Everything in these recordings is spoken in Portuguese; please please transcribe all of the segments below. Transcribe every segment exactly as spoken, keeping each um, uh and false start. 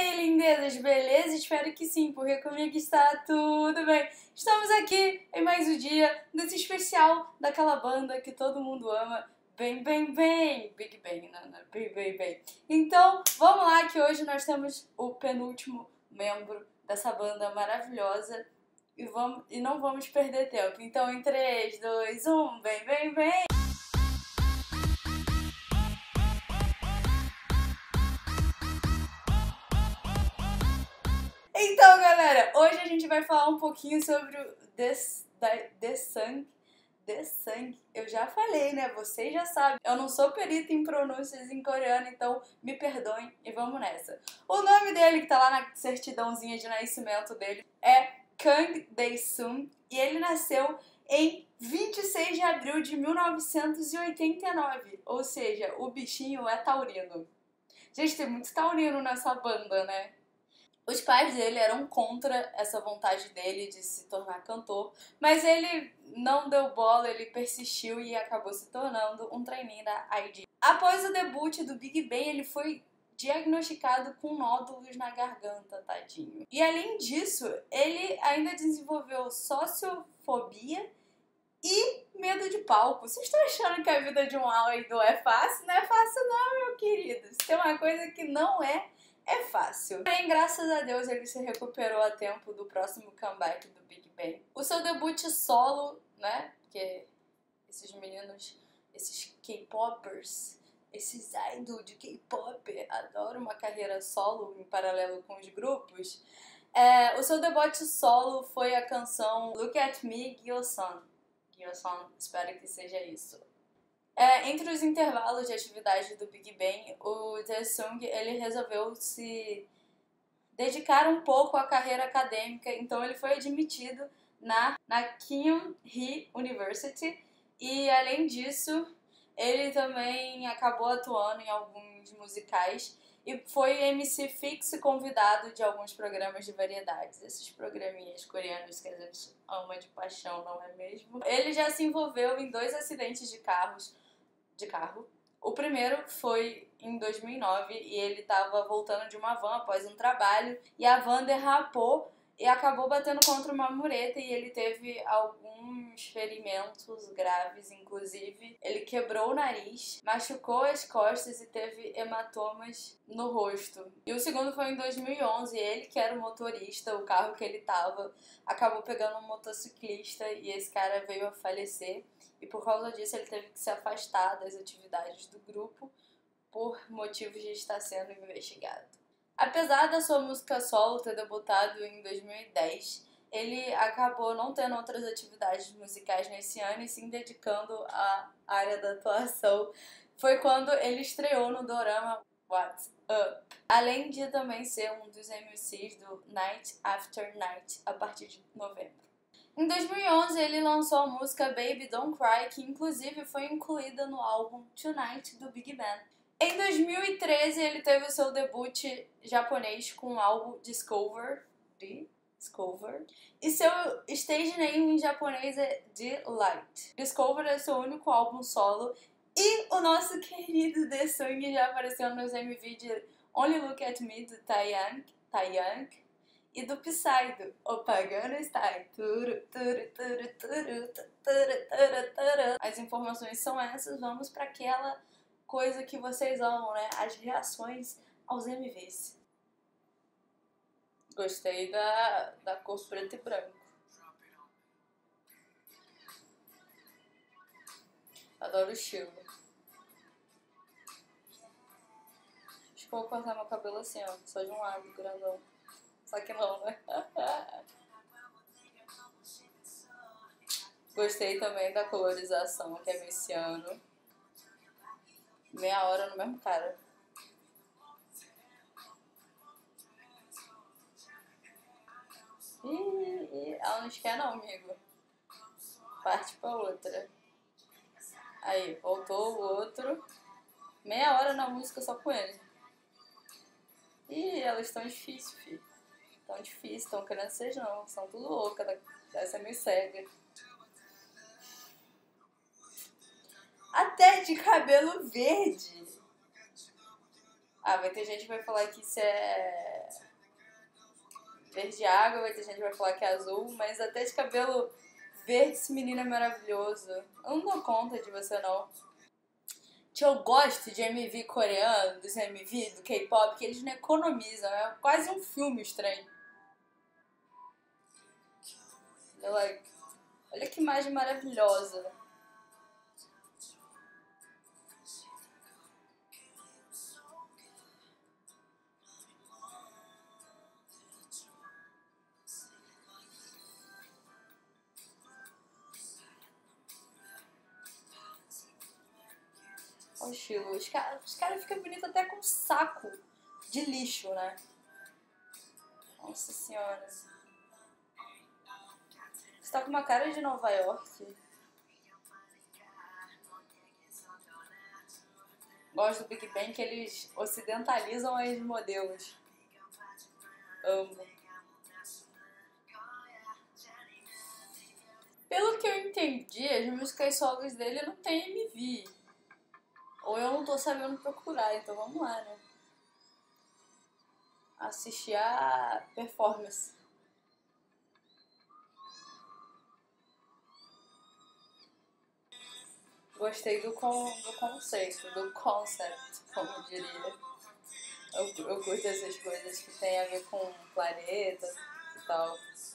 aí, lindezas, beleza? Espero que sim, porque comigo está tudo bem. Estamos aqui em mais um dia desse especial daquela banda que todo mundo ama, Bem Bem Bem, Big Bang, não, não, Bem Bem Bem. Então, vamos lá que hoje nós temos o penúltimo membro dessa banda maravilhosa e, vamos, e não vamos perder tempo. Então, em três, dois, um, Bem Bem Bem! Então, galera, hoje a gente vai falar um pouquinho sobre o The, The Sung. The Sung, eu já falei, né? Vocês já sabem. Eu não sou perita em pronúncias em coreano, então me perdoem e vamos nessa. O nome dele, que tá lá na certidãozinha de nascimento dele, é Kang Dae-sung e ele nasceu em vinte e seis de abril de mil novecentos e oitenta e nove. Ou seja, o bichinho é taurino. Gente, tem muito taurino nessa banda, né? Os pais dele eram contra essa vontade dele de se tornar cantor, mas ele não deu bola, ele persistiu e acabou se tornando um trainee da I G. Após o debut do Big Bang, ele foi diagnosticado com nódulos na garganta, tadinho. E além disso, ele ainda desenvolveu sociofobia e medo de palco. Vocês estão achando que a vida de um idol é fácil? Não é fácil não, meu querido. Isso tem uma coisa que não é É fácil. Porém, graças a Deus, ele se recuperou a tempo do próximo comeback do Big Bang. O seu debut solo, né? Porque esses meninos, esses K-popers, esses idols de K-pop adoram uma carreira solo em paralelo com os grupos. É, o seu debut solo foi a canção Look at Me, Gyo-sun. Gyo-sun, espero que seja isso. É, entre os intervalos de atividade do Big Bang, o Dae-sung ele resolveu se dedicar um pouco à carreira acadêmica, então ele foi admitido na, na Kyung-hee University e, além disso, ele também acabou atuando em alguns musicais e foi M C fixo convidado de alguns programas de variedades, esses programinhas coreanos que a gente ama de paixão, não é mesmo? Ele já se envolveu em dois acidentes de carros de carro. O primeiro foi em dois mil e nove e ele estava voltando de uma van após um trabalho e a van derrapou e acabou batendo contra uma mureta e ele teve alguns ferimentos graves, inclusive ele quebrou o nariz, machucou as costas e teve hematomas no rosto. E o segundo foi em dois mil e onze, ele que era o motorista, o carro que ele estava, acabou pegando um motociclista e esse cara veio a falecer. E por causa disso ele teve que se afastar das atividades do grupo por motivos de estar sendo investigado. Apesar da sua música solo ter debutado em dois mil e dez, ele acabou não tendo outras atividades musicais nesse ano e se dedicando à área da atuação. Foi quando ele estreou no dorama What's Up, além de também ser um dos M Cs do Night After Night a partir de novembro. Em dois mil e onze, ele lançou a música Baby Don't Cry, que inclusive foi incluída no álbum Tonight do Big Bang. Em dois mil e treze, ele teve o seu debut japonês com o álbum Discover, Discover, e seu stage name em japonês é Delight. Discover é seu único álbum solo, e o nosso querido Dae-sung já apareceu nos M V de Only Look at Me do Taeyang, Taeyang e do Psy, do Opagano Style. As informações são essas, vamos para aquela coisa que vocês amam, né? As reações aos M Vs. Gostei da, da cor preto e branco. Adoro o estilo. Acho que eu vou cortar meu cabelo assim, ó, só de um lado, grandão. Só que não, né? Gostei também da colorização, que é esse ano. Meia hora no mesmo cara. Ih, ih, ela não quer não, amigo. Parte pra outra. Aí, voltou o outro. Meia hora na música só com ele. Ih, elas estão difíceis, filho. Tão difícil, tão querendo ser não. São tudo louca, dessa é meio cega. Até de cabelo verde. Ah, vai ter gente que vai falar que isso é verde água, vai ter gente que vai falar que é azul, mas até de cabelo verde esse menino é maravilhoso. Eu não dou conta de você não. Eu gosto de M V coreano, dos M V, do K-pop, que eles não economizam, é quase um filme estranho. Eu, like, olha que imagem maravilhosa. Olha o estilo. Os caras os cara ficam bonitos até com saco de lixo, né? Nossa senhora. Você tá com uma cara de Nova York. Gosto do Big Bang que eles ocidentalizam as modelos. Amo. Pelo que eu entendi, as músicas solos dele não tem M V. Ou eu não tô sabendo procurar, então vamos lá, né? Assistir a performance. Gostei do, con do conceito, do concept, como diria. Eu, eu curto essas coisas que tem a ver com o planeta e tal.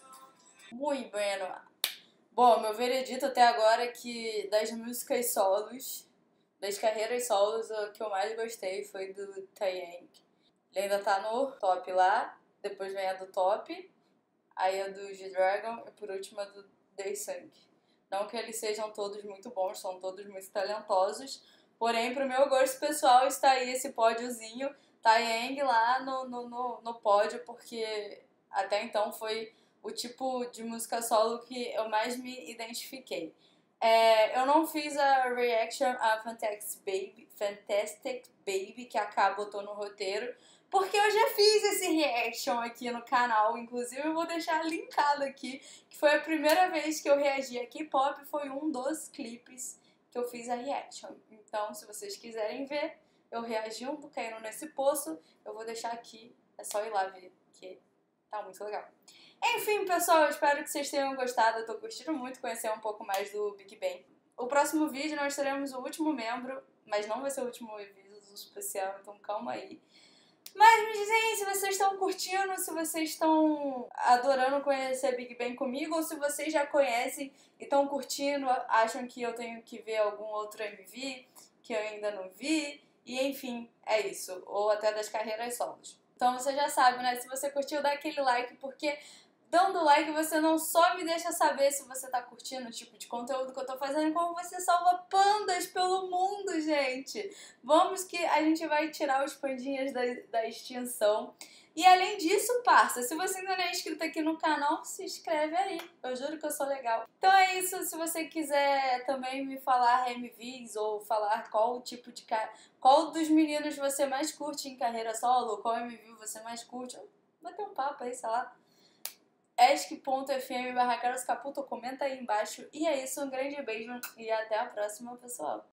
Muito bueno. Bom, meu veredito até agora é que das músicas solos, das carreiras solos, o que eu mais gostei foi do Taeyang. Ele ainda tá no top lá, depois vem a do top, aí a do G-Dragon e por último a do Daesung. Não que eles sejam todos muito bons, são todos muito talentosos, porém pro meu gosto pessoal está aí esse pódiozinho, Taeyang lá no, no, no, no pódio, porque até então foi o tipo de música solo que eu mais me identifiquei. É, eu não fiz a reaction a Fantastic Baby, Fantastic Baby, que a K botou no roteiro, porque eu já fiz esse reaction aqui no canal, inclusive eu vou deixar linkado aqui, que foi a primeira vez que eu reagi a K-pop, foi um dos clipes que eu fiz a reaction. Então, se vocês quiserem ver eu reagindo, caindo nesse poço, eu vou deixar aqui, é só ir lá ver, que tá muito legal. Enfim, pessoal, eu espero que vocês tenham gostado, eu tô curtindo muito conhecer um pouco mais do Big Bang. O próximo vídeo nós teremos o último membro, mas não vai ser o último vídeo especial, então calma aí. Mas me dizem aí se vocês estão curtindo, se vocês estão adorando conhecer Big Bang comigo, ou se vocês já conhecem e estão curtindo, acham que eu tenho que ver algum outro M V que eu ainda não vi, e enfim, é isso. Ou até das carreiras solos. Então você já sabe, né? Se você curtiu, dá aquele like, porque dando like você não só me deixa saber se você tá curtindo o tipo de conteúdo que eu tô fazendo, como você salva pandas pelo mundo, gente. Vamos que a gente vai tirar os pandinhas da, da extinção. E além disso, parça, se você ainda não é inscrito aqui no canal, se inscreve aí. Eu juro que eu sou legal. Então é isso, se você quiser também me falar M Vs ou falar qual tipo de... qual dos meninos você mais curte em carreira solo, qual M V você mais curte, vai ter um papo aí, sei lá. Esc.fm barra Carlos Caputo, comenta aí embaixo. E é isso, um grande beijo e até a próxima, pessoal.